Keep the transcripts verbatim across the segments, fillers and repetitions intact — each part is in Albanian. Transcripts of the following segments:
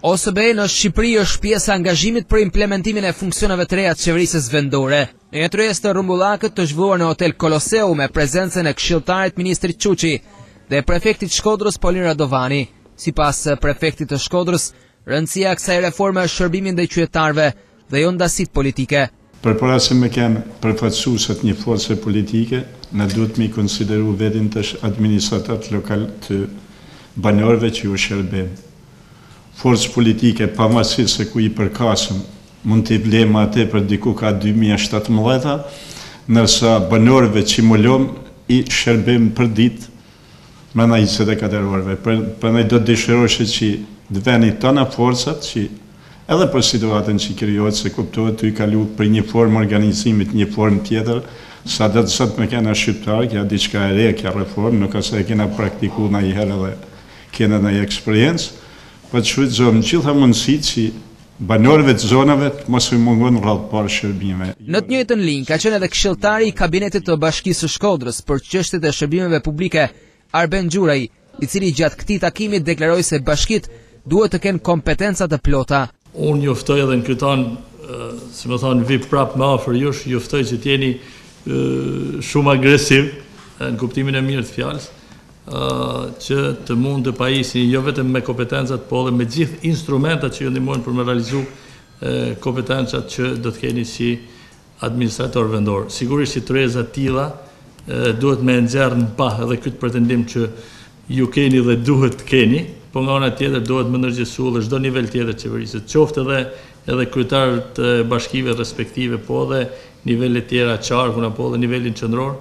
O S B në Shqipëri është pjesë e angazhimit për implementimin e funksioneve të reja të qeverisë vendore. Në një tryezë të rrumbullakët të zhvilluar në Hotel Koloseu me prezencën e këshilltarit ministrit Quçi dhe prefektit Shkodrës Polin Radovani. Sipas prefektit të Shkodrës, rëndësia e kësaj reforme është shërbimi ndaj qytetarëve dhe jo ndasit politike. Përpara se me kemë përfaqësuesat një force politike, ne duhet mi konsideru vetin të administratat lokal të banorëve që ju shërbejnë. Forcë politike, pavarësisht se ku i përkasëm, mund t'i blema atë për diku ka dy mijë e shtatëmbëdhjetë, nërsa banorëve që mulom i shërbejmë për ditë mbrana njëzet e katër orëve. Prandaj do të dëshiroshe që të veni tona forcat që edhe për situatën që krijohet, se kuptohet të i kalu për një formë organizimit, një formë tjetër, sa dhe të sot me kena shqiptarë, kja diçka e re, kja reformë, nuk ase e kena praktiku na i herë dhe kena na i eksperiencë, për të shfrytëzojmë gjitha mundësit që banorëve të zonave të mos i mungon rrallë parë shërbime. Në të njëjtën linjë ka qenë edhe këshilltari i kabinetit të Bashkisë së Shkodrës për çështjet e shërbimeve publike, Arben Gjuraj, i cili gjatë këtij takimi deklaroi se bashkitë duhet të kenë kompetenca të plota. Unë juftoj edhe në këtë anë, si më thonë, vi prapë më afër jush, juftoj që t'jeni shumë agresiv, në kuptimin e mirë të fjalës, që të mund të pajisni jo vetëm me kompetencat, po edhe me gjithë instrumentat që ju ndihmojnë për me realizu kompetencat që do të keni si administrator vendor. Sigurisht që tryeza të tilla duhet me nxjerrë në pa edhe këtë pretendim që ju keni dhe duhet të keni, po nga ana tjetër duhet më ndërgjegjësu edhe çdo nivel tjetër qeverisë, qoftë edhe edhe kryetarët e bashkive respektive, po edhe nivelet tjera qarkun apo edhe nivelin qendror,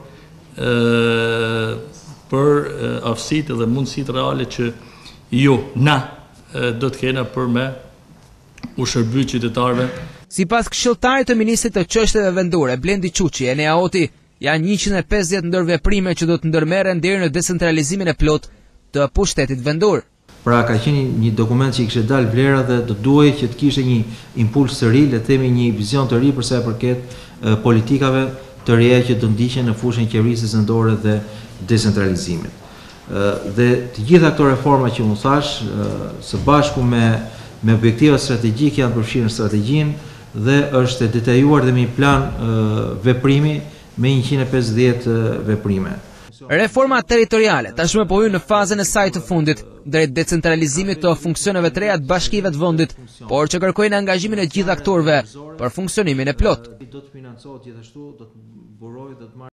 për aftësitë dhe mundësitë reale që ju, na, do të kena për me u shërby qytetarëve. Sipas këshilltarit të ministrit të çështjeve vendore, Blendi Quçi, Enea Oti, janë njëqind e pesëdhjetë ndërveprime që do të ndërmerren deri në decentralizimin e plot të pushtetit vendor. Pra ka qenë një dokument që i kishte dalë vlera dhe do duhej që të kishte një impuls të ri, le të themi një vizion të ri për sa i përket politikave të reja që do ndiqen në fushën e qeverisë vendore dhe decentralizimit. Dhe të gjitha këto reforma që unë thash, së bashku me me objektiva strategjike janë përfshirë në strategjinë dhe është detajuar dhe me një plan veprimi me njëqind e pesëdhjetë veprime. Reforma territoriale tashmë po hyn në fazën e saj të fundit drejt decentralizimit të funksioneve të reja të bashkive të vendit, por që kërkojnë angazhimin e gjithë aktorëve për funksionimin e plot.